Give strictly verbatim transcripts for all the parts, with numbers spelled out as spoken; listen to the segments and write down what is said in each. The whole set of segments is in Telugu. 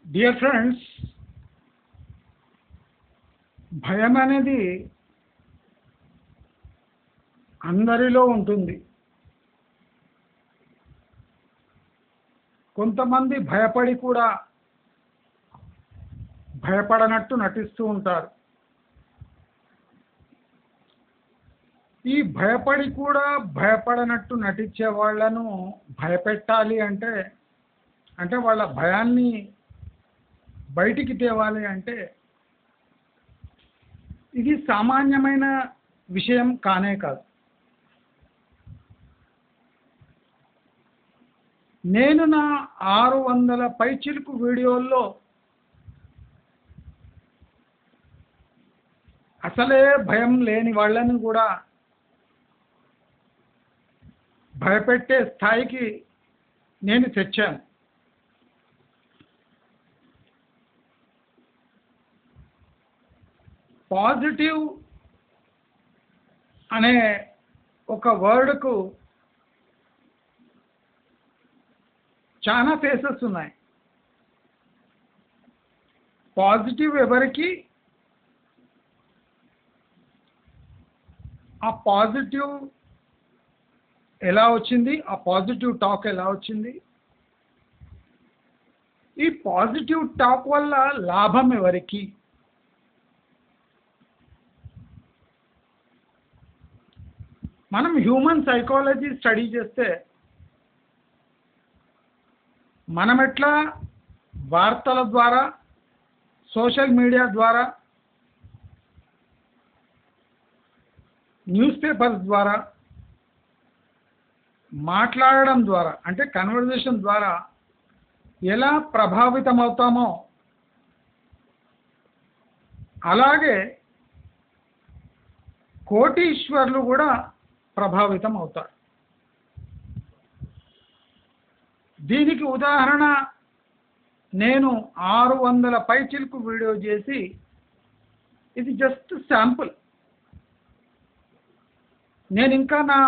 డియర్ ఫ్రెండ్స్, భయం అనేది అందరిలో ఉంటుంది. కొంతమంది భయపడి కూడా భయపడనట్టు నటిస్తూ ఉంటారు. ఈ భయపడి కూడా భయపడనట్టు నటించే వాళ్ళను భయపెట్టాలి అంటే అంటే వాళ్ళ భయాన్ని బయటికి తేవాలి అంటే ఇది సామాన్యమైన విషయం కానే కాదు. నేను నా ఆరు వందల పైచిలుకు వీడియోల్లో అసలే భయం లేని వాళ్ళని కూడా భయపెట్టే స్థాయికి నేను తెచ్చాను. పాజిటివ్ అనే ఒక వర్డ్కు చాలా ఫేసెస్ ఉన్నాయి. పాజిటివ్ ఎవరికి, ఆ పాజిటివ్ ఎలా వచ్చింది, ఆ పాజిటివ్ టాక్ ఎలా వచ్చింది, ఈ పాజిటివ్ టాక్ వల్ల లాభం ఎవరికి, మనం హ్యూమన్ సైకాలజీ స్టడీ చేస్తే మనం ఎట్లా వార్తల ద్వారా, సోషల్ మీడియా ద్వారా, న్యూస్ పేపర్స్ ద్వారా, మాట్లాడడం ద్వారా అంటే కన్వర్జేషన్ ద్వారా ఎలా ప్రభావితం అవుతామో అలాగే కోటీశ్వర్లు కూడా ప్రభావితం అవుతారు. దీనికి ఉదాహరణ నేను ఆరు వందల పైచిలుకు వీడియో చేసి, ఇది జస్ట్ శాంపుల్. నేను ఇంకా నా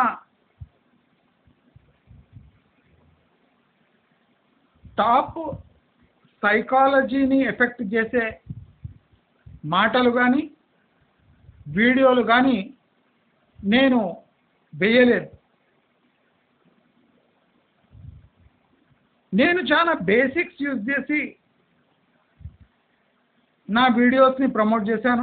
టాప్ సైకాలజీని ఎఫెక్ట్ చేసే మాటలు కానీ వీడియోలు కానీ నేను వేయలేదు. నేను చాలా బేసిక్స్ యూజ్ చేసి నా వీడియోస్ని ప్రమోట్ చేశాను.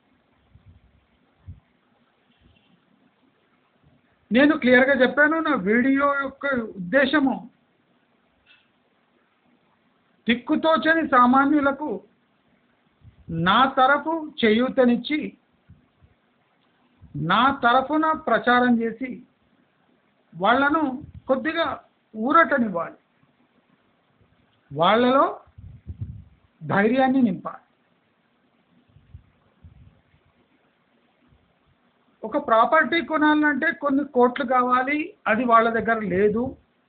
నేను క్లియర్గా చెప్పాను, నా వీడియో యొక్క ఉద్దేశము దిక్కుతోచని సామాన్యులకు నా తరఫు చేయూతనిచ్చి, నా తరఫున ప్రచారం చేసి వాళ్ళను కొద్దిగా ఊరటనివ్వాలి, వాళ్ళలో ధైర్యాన్ని నింపాలి. ఒక ప్రాపర్టీ కొనాలంటే కొన్ని కోట్లు కావాలి, అది వాళ్ళ దగ్గర లేదు.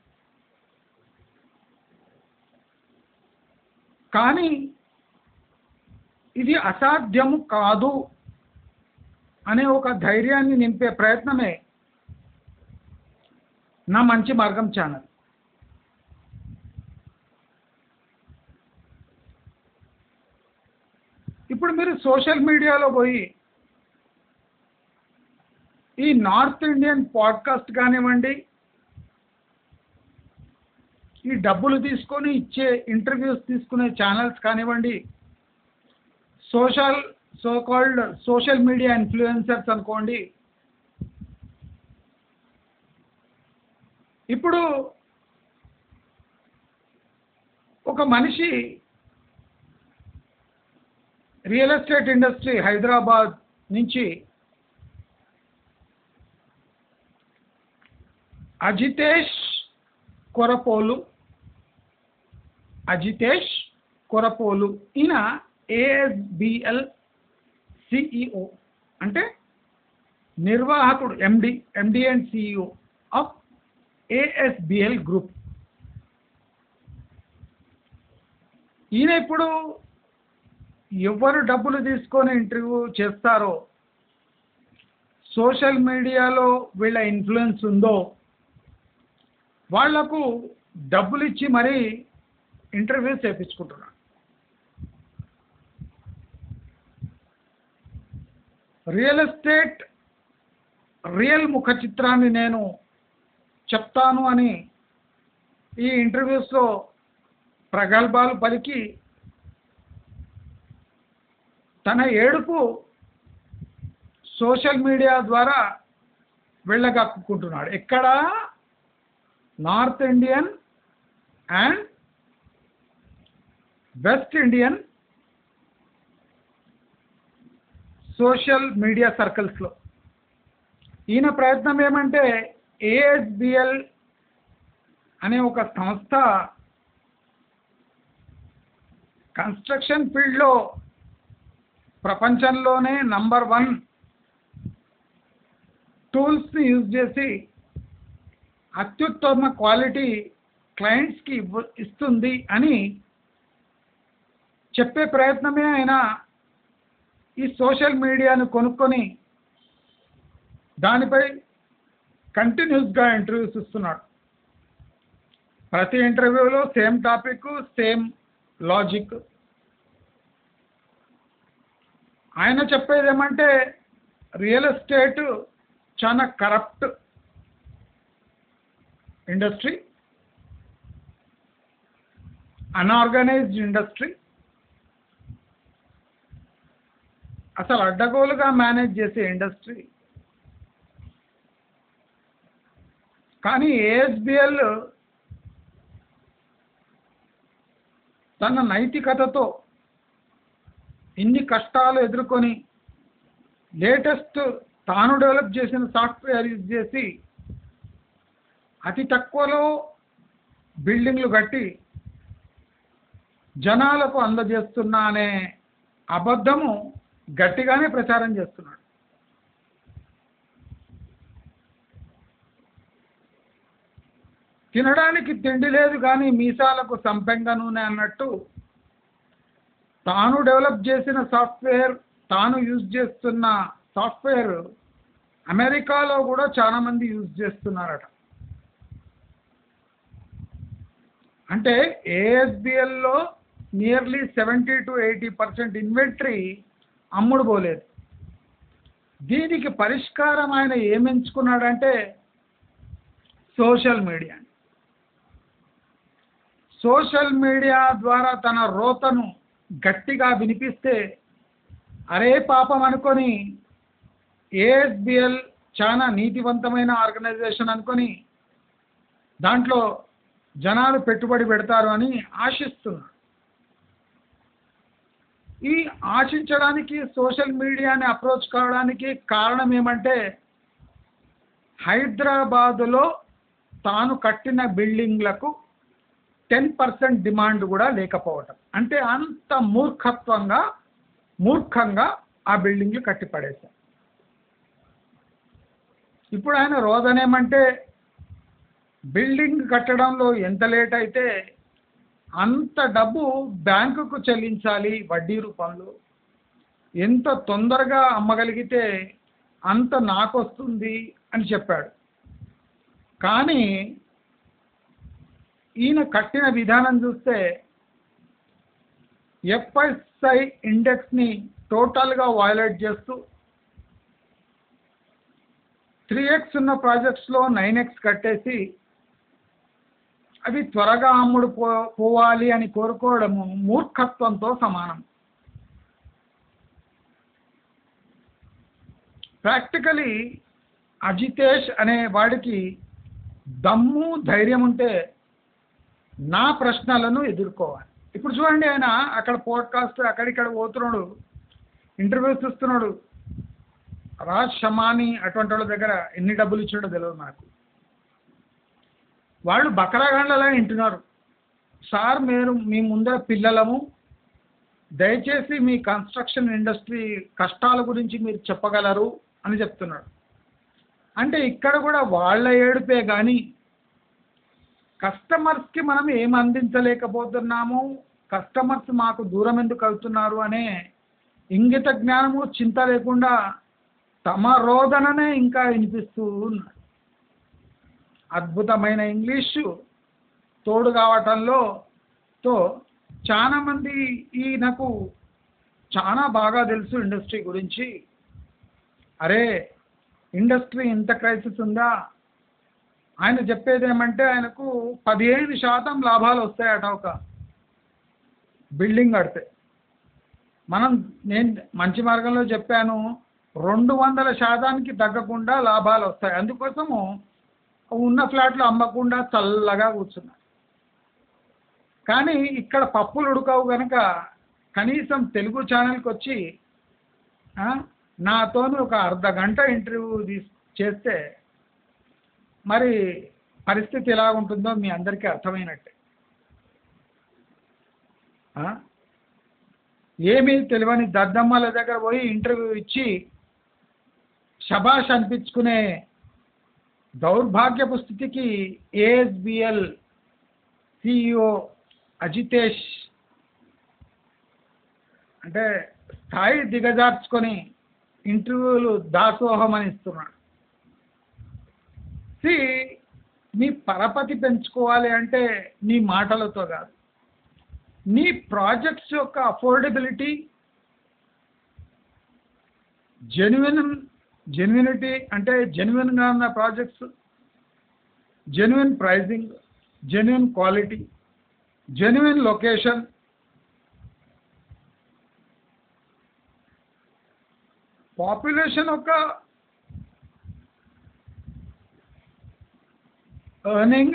కానీ ఇది అసాధ్యము కాదు అనే ఒక ధైర్యాన్ని నింపే ప్రయత్నమే నా మంచి మార్గం ఛానల్. ఇప్పుడు మీరు సోషల్ మీడియాలో పోయి ఈ నార్త్ ఇండియన్ పాడ్కాస్ట్ కానివ్వండి, ఈ డబ్బులు తీసుకొని ఇచ్చే ఇంటర్వ్యూస్ తీసుకునే ఛానల్స్ కానివ్వండి, social so called social media influencers అనుకోండి, ఇప్పుడు ఒక మనిషి రియల్ ఎస్టేట్ ఇండస్ట్రీ హైదరాబాద్ నుంచి అజితేష్ కొరపోలు అజితేష్ కొరపోలు ఈయన ఏఎస్బిఎల్ సిఇఓ అంటే నిర్వాహకుడు, MD MD and CEO of ASBL group. ఈయన ఇప్పుడు ఎవరు డబ్బులు తీసుకొని ఇంటర్వ్యూ చేస్తారో, సోషల్ మీడియాలో వీళ్ళ ఇన్ఫ్లుయెన్స్ ఉందో వాళ్లకు డబ్బులు ఇచ్చి మరీ ఇంటర్వ్యూస్ చేయించుకుంటున్నాడు. రియల్ ఎస్టేట్ రియల్ ముఖ చిత్రాన్ని నేను చెప్తాను అని ఈ ఇంటర్వ్యూస్లో ప్రగల్భాలు పలికి తన ఏడుపు సోషల్ మీడియా ద్వారా వెళ్ళగక్కుంటున్నాడు. ఎక్కడ? North Indian and west Indian social media సర్కిల్స్లో. ఈయన ప్రయత్నం ఏమంటే ఏఎస్బిఎల్ అనే ఒక సంస్థ కన్స్ట్రక్షన్ ఫీల్డ్లో ప్రపంచంలోనే నంబర్ వన్ టూల్స్ని యూజ్ చేసి అత్యుత్తమ క్వాలిటీ క్లయింట్స్కి ఇవ్వ ఇస్తుంది అని చెప్పే ప్రయత్నమే ఆయన ఈ సోషల్ మీడియాను కొనుక్కొని దానిపై కంటిన్యూస్గా ఇంటర్వ్యూస్ ఇస్తున్నాడు. ప్రతి ఇంటర్వ్యూలో సేమ్ టాపిక్, సేమ్ లాజిక్. ఆయన చెప్పేది ఏమంటే రియల్ ఎస్టేట్ చాలా కరప్ట్ ఇండస్ట్రీ, అన్ఆర్గనైజ్డ్ ఇండస్ట్రీ, అసలు అడ్డగోలుగా మేనేజ్ చేసే ఇండస్ట్రీ. కానీ ఏఎస్బిఎల్ తన నైతికతతో ఇన్ని కష్టాలు ఎదుర్కొని లేటెస్ట్ తాను డెవలప్ చేసిన సాఫ్ట్వేర్ యూజ్ చేసి అతి తక్కువలో బిల్డింగ్లు కట్టి జనాలకు అందజేస్తున్నా అనే అబద్ధము గట్టిగానే ప్రచారం చేస్తున్నాడు. తినడానికి తిండి లేదు కానీ మీసాలకు సంపెంగ నూనె అన్నట్టు తాను డెవలప్ చేసిన సాఫ్ట్వేర్, తాను యూజ్ చేస్తున్న సాఫ్ట్వేర్ అమెరికాలో కూడా చాలా మంది యూజ్ చేస్తున్నారట. అంటే ఏఎస్బిఎల్లో nearly seventy to eighty percent inventory అమ్ముడు పోలేదు. దీనికి పరిష్కారం ఆయన ఏమెంచుకున్నాడంటే సోషల్ మీడియా. సోషల్ మీడియా ద్వారా తన రోతను గట్టిగా వినిపిస్తే అరే పాపం అనుకొని ఏఎస్బిఎల్ చాలా నీతివంతమైన ఆర్గనైజేషన్ అనుకొని దాంట్లో జనాలు పెట్టుబడి పెడతారు అని ఆశిస్తున్నారు. ఈ ఆశించడానికి సోషల్ మీడియాని అప్రోచ్ కావడానికి కారణం ఏమంటే హైదరాబాదులో తాను కట్టిన బిల్డింగ్లకు టెన్ పర్సెంట్ డిమాండ్ కూడా లేకపోవటం. అంటే అంత మూర్ఖత్వంగా మూర్ఖంగా ఆ బిల్డింగ్లు కట్టిపడేశారు. ఇప్పుడు ఆయన రోదనేమంటే బిల్డింగ్ కట్టడంలో ఎంత లేట్ అయితే అంత డబ్బు బ్యాంకుకు చెల్లించాలి వడ్డీ రూపంలో, ఎంత తొందరగా అమ్మగలిగితే అంత నాకు వస్తుంది అని చెప్పాడు. కానీ ఈయన కట్టిన విధానం చూస్తే ఎఫ్ఎస్ఐ ఇండెక్స్ని టోటల్గా వయలేట్ చేస్తూ త్రీ ఎక్స్ ఉన్న ప్రాజెక్ట్స్లో నైన్ ఎక్స్ కట్టేసి అవి త్వరగా అమ్ముడు పో పోవాలి అని కోరుకోవడము మూర్ఖత్వంతో సమానం. ప్రాక్టికలీ అజితేష్ అనే వాడికి దమ్ము ధైర్యం ఉంటే నా ప్రశ్నలను ఎదుర్కోవాలి. ఇప్పుడు చూడండి, ఆయన అక్కడ పోడ్కాస్ట్ అక్కడిక్కడ పోతున్నాడు, ఇంటర్వ్యూస్ ఇస్తున్నాడు. రాజ్ షమాని అటువంటి వాళ్ళ దగ్గర ఎన్ని డబ్బులు ఇచ్చాడో తెలియదు నాకు. వాళ్ళు బకరాగాండ్లలా వింటున్నారు. సార్ మీరు మీ ముందర పిల్లలము, దయచేసి మీ కన్స్ట్రక్షన్ ఇండస్ట్రీ కష్టాల గురించి మీరు చెప్పగలరు అని చెప్తున్నాడు. అంటే ఇక్కడ కూడా వాళ్ళ ఏడుపే కానీ కస్టమర్స్కి మనం ఏం అందించలేకపోతున్నాము, కస్టమర్స్ మాకు దూరం ఎందుకు అవుతున్నారు అనే ఇంగిత జ్ఞానము చింత లేకుండా తమ రోదననే ఇంకా వినిపిస్తూ ఉన్నారు. అద్భుతమైన ఇంగ్లీషు తోడు కావటంలో తో చాలామంది ఈయనకు చాలా బాగా తెలుసు ఇండస్ట్రీ గురించి. అరే ఇండస్ట్రీ ఇంత క్రైసిస్ ఉందా. ఆయన చెప్పేది ఏమంటే ఆయనకు పదిహేను శాతం లాభాలు వస్తాయట ఒక బిల్డింగ్ కడితే. మనం నేను మంచి మార్గంలో చెప్పాను, రెండు వందల శాతానికి తగ్గకుండా లాభాలు వస్తాయి. అందుకోసము ఉన్న ఫ్లాట్లు అమ్మకుండా చల్లగా కూర్చున్నారు. కానీ ఇక్కడ పప్పులు ఉడకవు కనుక కనీసం తెలుగు ఛానల్కి వచ్చి నాతోని ఒక అర్ధ గంట ఇంటర్వ్యూ తీసు చేస్తే మరి పరిస్థితి ఎలా ఉంటుందో మీ అందరికీ అర్థమైనట్టే. ఏమీ తెలియని దద్దమ్మల దగ్గర పోయి ఇంటర్వ్యూ ఇచ్చి శబాష్ అనిపించుకునే దౌర్భాగ్యపు స్థితికి ఏఎస్బిఎల్ సిఇఓ అజితేష్ అంటే స్థాయి దిగజార్చుకొని ఇంటర్వ్యూలు దాసోహం అని ఇస్తున్నాడు. సి నీ పరపతి పెంచుకోవాలి అంటే నీ మాటలతో కాదు, నీ ప్రాజెక్ట్స్ యొక్క అఫోర్డబిలిటీ, జెన్యున్ జెన్యునిటీ అంటే జెన్యున్గా ఉన్న projects, genuine pricing, genuine quality, genuine location, population యొక్క ఎర్నింగ్,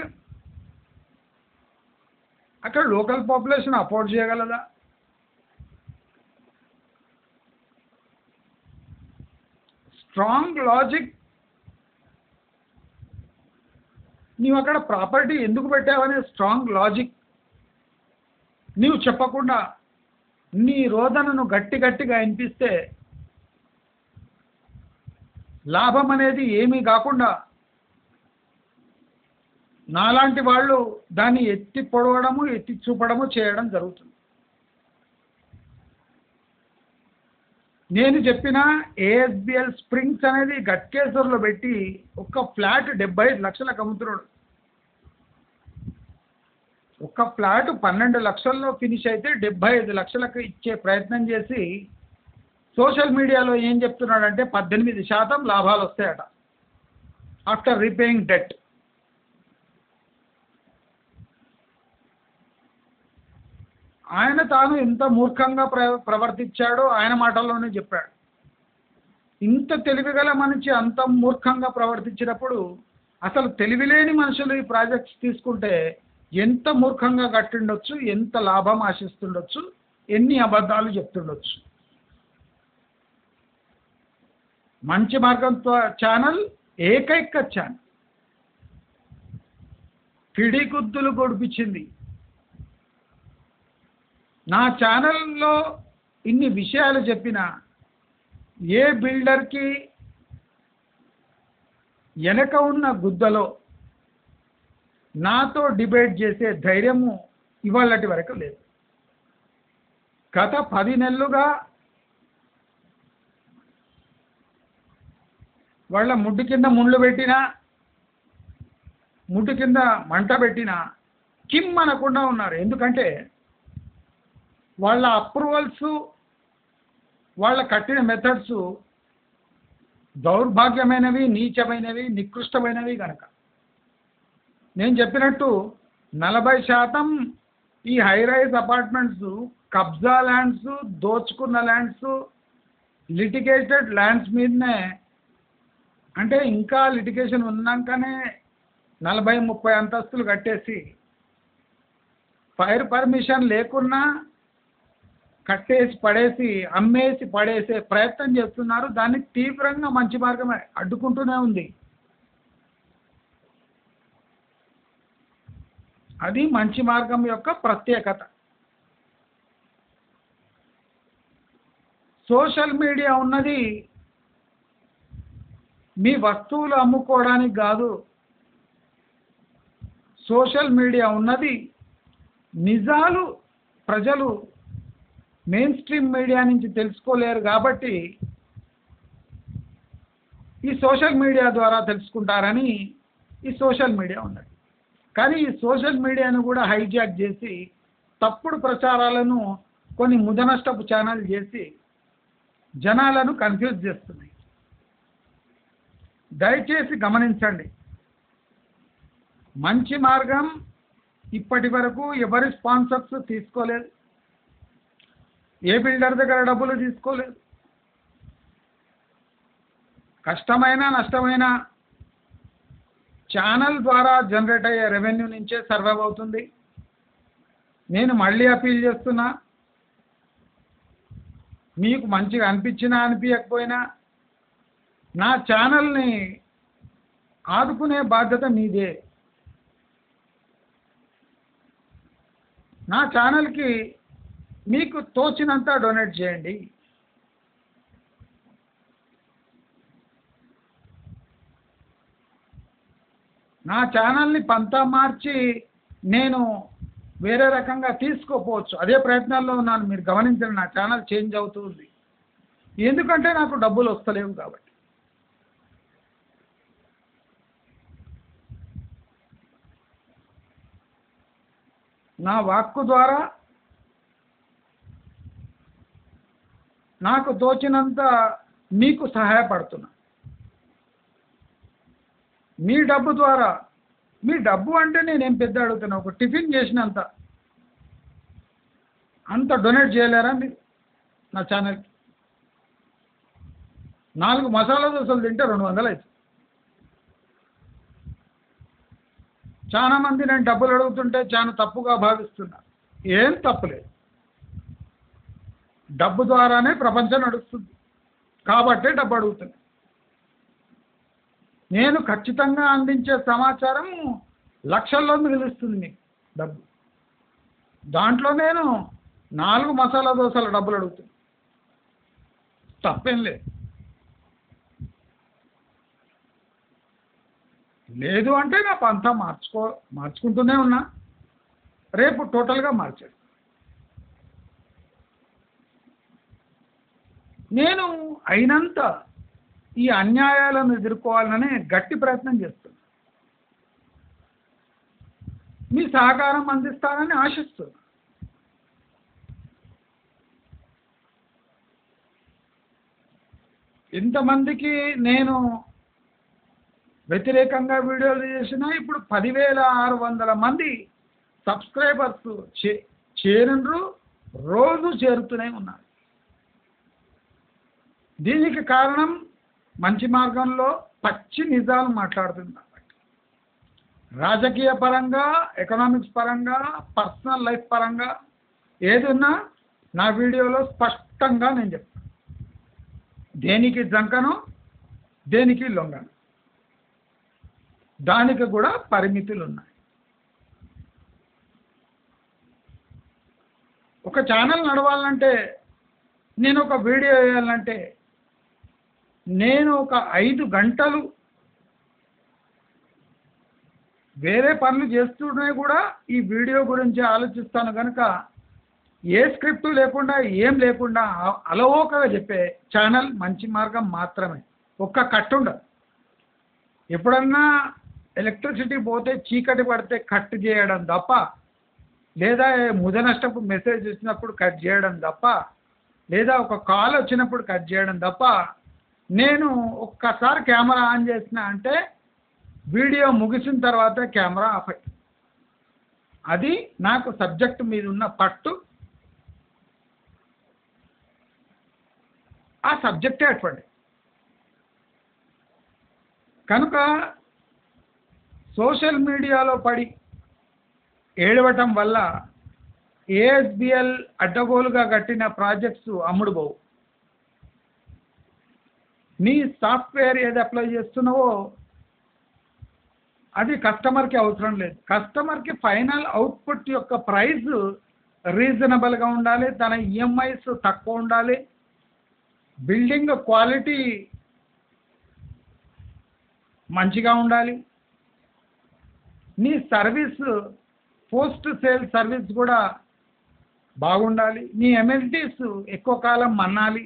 అక్కడ లోకల్ పాపులేషన్ అఫోర్డ్ చేయగలదా? Strong logic. నీవు అక్కడ ప్రాపర్టీ ఎందుకు పెట్టావనే స్ట్రాంగ్ లాజిక్ నీవు చెప్పకుండా నీ రోదనను గట్టి గట్టిగా వినిపిస్తే లాభం అనేది ఏమీ కాకుండా నాలాంటి వాళ్ళు దాన్ని ఎత్తి పొడవడము ఎత్తి చూపడము చేయడం జరుగుతుంది. నేను చెప్పిన ఏఎస్బిఎల్ స్ప్రింగ్స్ అనేది గట్కేశ్వర్లో పెట్టి ఒక్క ఫ్లాట్ డెబ్బై ఐదు లక్షలకు అమ్ముతున్నాడు. ఒక్క ఫ్లాట్ పన్నెండు లక్షల్లో ఫినిష్ అయితే డెబ్బై ఐదు లక్షలకు ఇచ్చే ప్రయత్నం చేసి సోషల్ మీడియాలో ఏం చెప్తున్నాడంటే పద్దెనిమిది శాతం లాభాలు వస్తాయట ఆఫ్టర్ రీపేయింగ్ డెట్. ఆయన తాను ఎంత మూర్ఖంగా ప్ర ప్రవర్తించాడో ఆయన మాటల్లోనే చెప్పాడు. ఇంత తెలివిగల మనిషి అంత మూర్ఖంగా ప్రవర్తించినప్పుడు అసలు తెలివిలేని మనుషులు ఈ ప్రాజెక్ట్స్ తీసుకుంటే ఎంత మూర్ఖంగా కట్టిండొచ్చు, ఎంత లాభం ఆశిస్తుండొచ్చు, ఎన్ని అబద్ధాలు చెప్తుండొచ్చు. మంచి మార్గంతో ఛానల్ ఏకైక ఛానల్ పిడిగుద్దులు గొడిపించింది. నా ఛానల్లో ఇన్ని విషయాలు చెప్పిన ఏ బిల్డర్కి వెనక ఉన్న గుద్దలో నాతో డిబేట్ చేసే ధైర్యము ఇవాళటి వరకు లేదు. గత పది నెలలుగా వాళ్ళ ముడ్డు కింద ముళ్ళు పెట్టినా, ముడ్డు కింద మంట పెట్టినా కిమ్ అనకుండా ఉన్నారు. ఎందుకంటే వాళ్ళ అప్రూవల్స్, వాళ్ళ కట్టిన మెథడ్స్ దౌర్భాగ్యమైనవి, నీచమైనవి, నికృష్టమైనవి కనుక. నేను చెప్పినట్టు నలభై శాతం ఈ హైరైజ్ అపార్ట్మెంట్స్ కబ్జా ల్యాండ్స్, దోచుకున్న ల్యాండ్స్, లిటిగేటెడ్ ల్యాండ్స్ మీదనే. అంటే ఇంకా లిటిగేషన్ ఉన్నాకనే నలభై ముప్పై అంతస్తులు కట్టేసి ఫైర్ పర్మిషన్ లేకున్నా కట్టేసి పడేసి అమ్మేసి పడేసే ప్రయత్నం చేస్తున్నారు. దాన్ని తీవ్రంగా మంచి మార్గమే అడ్డుకుంటూనే ఉంది. అది మంచి మార్గం యొక్క ప్రత్యేకత. సోషల్ మీడియా ఉన్నది మీ వస్తువులు అమ్ముకోవడానికి కాదు. సోషల్ మీడియా ఉన్నది నిజాలు ప్రజలు మెయిన్ స్ట్రీమ్ మీడియా నుంచి తెలుసుకోలేరు కాబట్టి ఈ సోషల్ మీడియా ద్వారా తెలుసుకుంటారని ఈ సోషల్ మీడియా ఉన్నది. కానీ ఈ సోషల్ మీడియాను కూడా హైజాక్ చేసి తప్పుడు ప్రచారాలను కొన్ని ముదనష్టపు ఛానల్ చేసి జనాలను కన్ఫ్యూజ్ చేస్తున్నాయి. దయచేసి గమనించండి, మంచి మార్గం ఇప్పటి వరకు ఎవరి స్పాన్సర్స్ తీసుకోలేదు, ఏ బిల్డర్ దగ్గర డబ్బులు తీసుకోలేదు. కష్టమైన నష్టమైన ఛానల్ ద్వారా జనరేట్ అయ్యే రెవెన్యూ నుంచే సర్వైవ్ అవుతుంది. నేను మళ్ళీ అపీల్ చేస్తున్నా, మీకు మంచిగా అనిపించినా అనిపించకపోయినా నా ఛానల్ని ఆదుకునే బాధ్యత మీదే. నా ఛానల్కి మీకు తోచినంత డొనేట్ చేయండి. నా ఛానల్ని పంతా మార్చి నేను వేరే రకంగా తీసుకోపోవచ్చు, అదే ప్రయత్నాల్లో ఉన్నాను. మీరు గమనించండి, నా ఛానల్ చేంజ్ అవుతుంది. ఎందుకంటే నాకు డబ్బులు వస్తలేవు కాబట్టి. నా వాక్కు ద్వారా నాకు తోచినంత మీకు సహాయపడుతున్నా. మీ డబ్బు ద్వారా, మీ డబ్బు అంటే నేనేం పెద్ద అడుగుతున్నా, ఒక టిఫిన్ చేసినంత అంత డొనేట్ చేయలేరా మీరు నా ఛానల్కి? నాలుగు మసాలా దోశలు తింటే రెండు వందలు అవుతుంది. చాలా మంది నేను డబ్బులు అడుగుతుంటే చాలా తప్పుగా భావిస్తున్నారు. ఏం తప్పులేదు, డబ్బు ద్వారానే ప్రపంచం నడుస్తుంది కాబట్టే డబ్బు అడుగుతుంది. నేను ఖచ్చితంగా అందించే సమాచారం లక్షల్లో మిగులుస్తుంది మీకు డబ్బు. దాంట్లో నేను నాలుగు మసాలా దోశల డబ్బులు అడుగుతుంది, తప్పేం లేదు. లేదు అంటే నా పంతా మార్చుకో మార్చుకుంటూనే ఉన్నా, రేపు టోటల్గా మార్చాడు. నేను అయినంత ఈ అన్యాయాలను ఎదుర్కోవాలనే గట్టి ప్రయత్నం చేస్తున్నా. మీ సహకారం అందిస్తానని ఆశిస్తున్నా. ఇంతమందికి నేను వ్యతిరేకంగా వీడియోలు చేసినా ఇప్పుడు పదివేల ఆరు వందల మంది సబ్స్క్రైబర్స్ చే చేరినరు, రోజు చేరుతూనే ఉన్నారు. దీనికి కారణం మంచి మార్గంలో పచ్చి నిజాలు మాట్లాడుతుంది కాబట్టి. రాజకీయ పరంగా, ఎకనామిక్స్ పరంగా, పర్సనల్ లైఫ్ పరంగా ఏదున్నా నా వీడియోలో స్పష్టంగా నేను చెప్తాను. దేనికి జంకను, దేనికి లొంగను, దానికి కూడా పరిమితులు ఉన్నాయి. ఒక ఛానల్ నడవాలంటే, నేను ఒక వీడియో వేయాలంటే నేను ఒక ఐదు గంటలు వేరే పనులు చేస్తూనే కూడా ఈ వీడియో గురించి ఆలోచిస్తాను కనుక ఏ స్క్రిప్ట్ లేకుండా ఏం లేకుండా అలవోకగా చెప్పే ఛానల్ మంచి మార్గం మాత్రమే. ఒక్క కట్ ఉండదు. ఎప్పుడన్నా ఎలక్ట్రిసిటీ పోతే చీకటి పడితే కట్ చేయడం తప్ప, లేదా ముద నష్టపు మెసేజ్ వచ్చినప్పుడు కట్ చేయడం తప్ప, లేదా ఒక కాల్ వచ్చినప్పుడు కట్ చేయడం తప్ప, నేను ఒక్కసారి కెమెరా ఆన్ చేసిన అంటే వీడియో ముగిసిన తర్వాత కెమెరా ఆఫ్ అయ్యింది. అది నాకు సబ్జెక్ట్ మీద ఉన్న పట్టు. ఆ సబ్జెక్టే అటువంటి. కనుక సోషల్ మీడియాలో పడి ఏడవటం వల్ల ఏఎస్బిఎల్ అడ్డగోలుగా కట్టిన ప్రాజెక్ట్స్ అమ్ముడు పోవు. నీ సాఫ్ట్వేర్ ఏది అప్లై చేస్తున్నావో అది కస్టమర్కి అవసరం లేదు. కస్టమర్కి ఫైనల్ అవుట్పుట్ యొక్క ప్రైస్ రీజనబుల్గా ఉండాలి, తన ఈఎంఐస్ తక్కువ ఉండాలి, బిల్డింగ్ క్వాలిటీ మంచిగా ఉండాలి, నీ సర్వీస్ పోస్ట్ సేల్ సర్వీస్ కూడా బాగుండాలి, నీ ఎమ్ఎల్టీస్ ఎక్కువ కాలం మన్నాలి,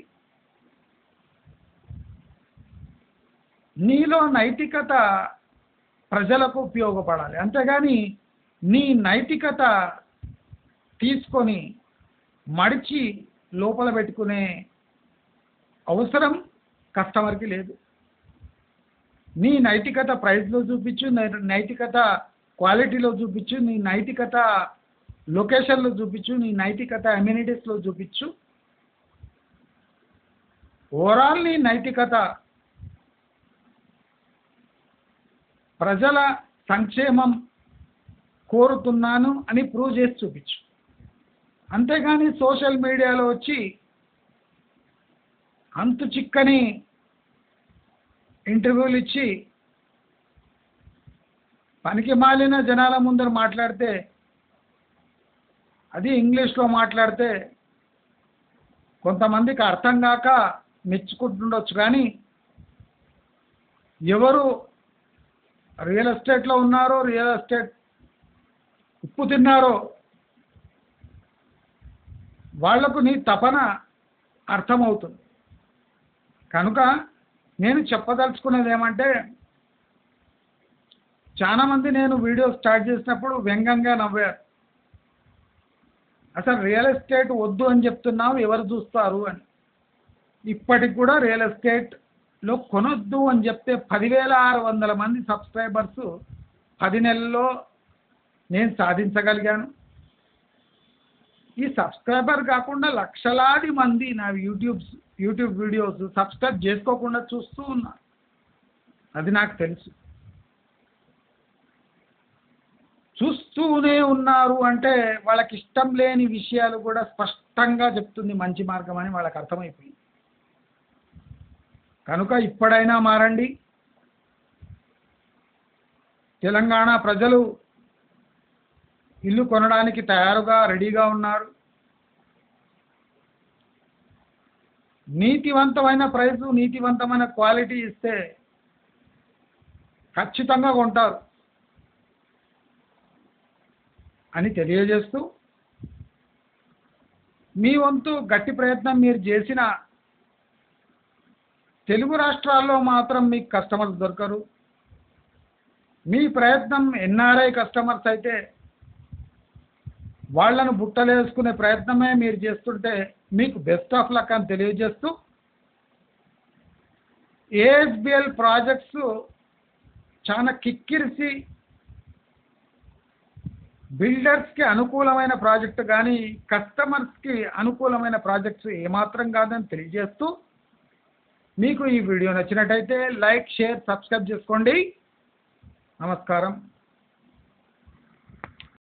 నీలో నైతికత ప్రజలకు ఉపయోగపడాలి. అంతేగాని నీ నైతికత తీసుకొని మడిచి లోపల పెట్టుకునే అవసరం కస్టమర్కి లేదు. నీ నైతికత ప్రైస్లో చూపించు, నై- నైతికత క్వాలిటీలో చూపించు, నీ నైతికత లొకేషన్లో చూపించు, నీ నైతికత అమ్యూనిటీస్లో చూపించు. ఓవరాల్ నీ నైతికత ప్రజల సంక్షేమం కోరుతున్నాను అని ప్రూవ్ చేసి చూపించు. అంతేగాని సోషల్ మీడియాలో వచ్చి అంతు చిక్కని ఇంటర్వ్యూలు ఇచ్చి పనికి మాలిన జనాల ముందర మాట్లాడితే, అది ఇంగ్లీష్లో మాట్లాడితే కొంతమందికి అర్థం కాక మెచ్చుకుంటుండొచ్చు. కానీ ఎవరు రియల్ ఎస్టేట్లో ఉన్నారో, రియల్ ఎస్టేట్ ఉప్పు తిన్నారో వాళ్లకు నీ తపన అర్థమవుతుంది. కనుక నేను చెప్పదలుచుకున్నది ఏమంటే, చాలామంది నేను వీడియో స్టార్ట్ చేసినప్పుడు వ్యంగ్యంగా నవ్వారు. అసలు రియల్ ఎస్టేట్ వద్దు అని చెప్తున్నావు, ఎవరు చూస్తారు అని. ఇప్పటికి కూడా రియల్ ఎస్టేట్లో కొనొద్దు అని చెప్తే పదివేల ఆరు వందల మంది సబ్స్క్రైబర్స్ పది నెలల్లో నేను సాధించగలిగాను. ఈ సబ్స్క్రైబర్ కాకుండా లక్షలాది మంది నా యూట్యూబ్ యూట్యూబ్ వీడియోస్ సబ్స్క్రైబ్ చేసుకోకుండా చూస్తూ ఉన్నారు. అది నాకు తెలుసు. చూస్తూనే ఉన్నారు అంటే వాళ్ళకి ఇష్టం లేని విషయాలు కూడా స్పష్టంగా చెప్తుంది మంచి మార్గం అని వాళ్ళకి అర్థమైపోయింది. కనుక ఇప్పుడైనా మారండి. తెలంగాణ ప్రజలు ఇల్లు కొనడానికి తయారుగా రెడీగా ఉన్నారు. నీతివంతమైన ప్రైసు, నీతివంతమైన క్వాలిటీ ఇస్తే ఖచ్చితంగా కొంటారు అని తెలియజేస్తూ, మీ వంతు గట్టి ప్రయత్నం మీరు చేసిన తెలుగు రాష్ట్రాల్లో మాత్రం మీకు కస్టమర్స్ దొరకరు. మీ ప్రయత్నం ఎన్ఆర్ఐ కస్టమర్స్ అయితే వాళ్లను బుట్టలేసుకునే ప్రయత్నమే మీరు చేస్తుంటే మీకు బెస్ట్ ఆఫ్ లక్ అని తెలియజేస్తూ, ఏఎస్బిఎల్ ప్రాజెక్ట్స్ చాలా కిక్కిరిసి బిల్డర్స్కి అనుకూలమైన ప్రాజెక్టు కానీ కస్టమర్స్కి అనుకూలమైన ప్రాజెక్ట్స్ ఏమాత్రం కాదని తెలియజేస్తూ, మీకు ఈ వీడియో నచ్చినట్టయితే లైక్, షేర్, సబ్స్క్రైబ్ చేసుకోండి. నమస్కారం.